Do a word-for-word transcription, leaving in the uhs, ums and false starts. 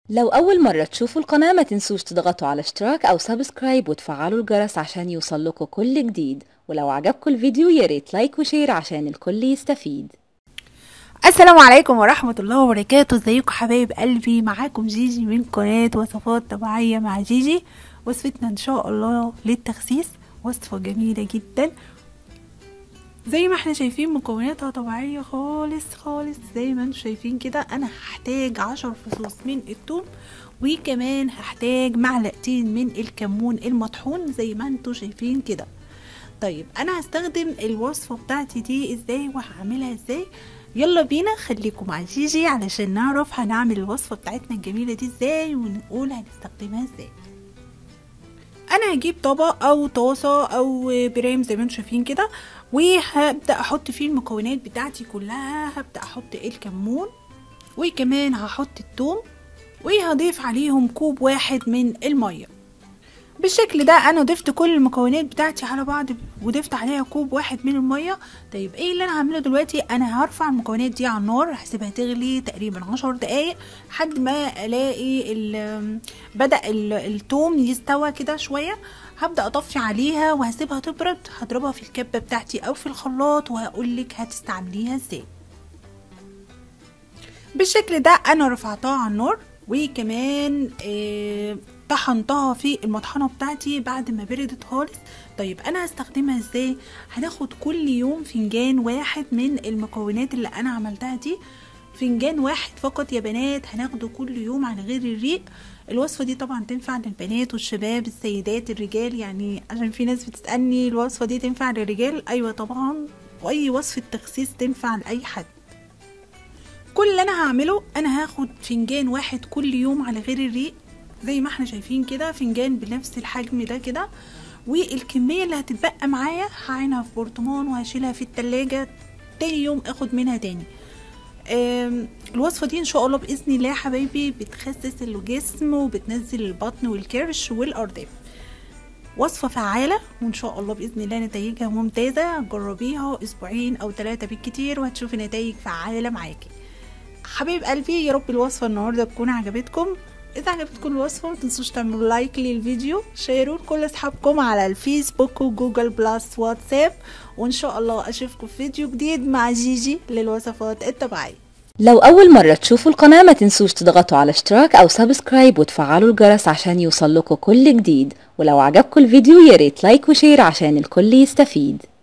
لو أول مرة تشوفوا القناة ما تنسوش تضغطوا على اشتراك أو سبسكرايب وتفعلوا الجرس عشان يوصلكوا كل جديد. ولو عجبكم الفيديو ياريت لايك وشير عشان الكل يستفيد. السلام عليكم ورحمة الله وبركاته. ازيكم حبايب قلبي؟ معاكم جيجي من قناة وصفات طبيعية مع جيجي. وصفتنا ان شاء الله للتخسيس وصفة جميلة جدا، زي ما احنا شايفين مكوناتها طبيعية خالص خالص. زي ما انتم شايفين كده انا هحتاج عشر فصوص من الثوم، وكمان هحتاج معلقتين من الكمون المطحون زي ما انتم شايفين كده. طيب انا هستخدم الوصفة بتاعتي دي ازاي وهعملها ازاي؟ يلا بينا خليكم مع جيجي علشان نعرف هنعمل الوصفة بتاعتنا الجميلة دي ازاي ونقول هنستخدمها ازاي. انا هجيب طبق او طاسة او برام زي ما انتم شايفين كده، وهبدأ احط فيه المكونات بتاعتي كلها. هبدأ احط الكمون وكمان هحط الثوم وهضيف عليهم كوب واحد من المية. بالشكل ده انا ضفت كل المكونات بتاعتي على بعض وضفت عليها كوب واحد من الميه. طيب ايه اللي انا هعمله دلوقتي؟ انا هرفع المكونات دي على النار، هسيبها تغلي تقريبا عشر دقايق لحد ما الاقي ال بدا الثوم يستوى كده شويه. هبدا اطفي عليها وهسيبها تبرد. هضربها في الكبه بتاعتي او في الخلاط وهقولك هتستعمليها ازاي. بالشكل ده انا رفعتها على النار وكمان آه طحنتها في المطحنه بتاعتي بعد ما بردت خالص. طيب انا هستخدمها ازاي؟ هناخد كل يوم فنجان واحد من المكونات اللي انا عملتها دي، فنجان واحد فقط يا بنات، هناخده كل يوم على غير الريق. الوصفه دي طبعا تنفع للبنات والشباب السيدات الرجال، يعني عشان في ناس بتسالني الوصفه دي تنفع للرجال. ايوه طبعا، واي وصفه تخسيس تنفع لاي حد. كل اللي انا هعمله انا هاخد فنجان واحد كل يوم على غير الريق زي ما احنا شايفين كده، فنجان بنفس الحجم ده كده. والكميه اللي هتتبقى معايا هعينها في برطمان وهشيلها في التلاجة، تاني يوم اخد منها تاني. الوصفه دي ان شاء الله باذن الله يا حبايبي بتخسس الجسم وبتنزل البطن والكرش والارداف. وصفه فعاله وان شاء الله باذن الله نتائجها ممتازه. جربيها اسبوعين او ثلاثه بالكتير وهتشوفي نتائج فعاله معاكي حبايب قلبي. يا رب الوصفه النهارده تكون عجبتكم. اذا عجبتكم الوصفه متنسوش تعملوا لايك للفيديو، شيروا لكل اصحابكم على الفيسبوك وجوجل بلس واتساب، وان شاء الله اشوفكم في فيديو جديد مع جيجي للوصفات الطبيعيه. لو أول مرة تشوفوا القناة ما تنسوش تضغطوا على اشتراك أو سبسكرايب وتفعلوا الجرس عشان يوصلكوا كل جديد. ولو عجبكم الفيديو ياريت لايك وشير عشان الكل يستفيد.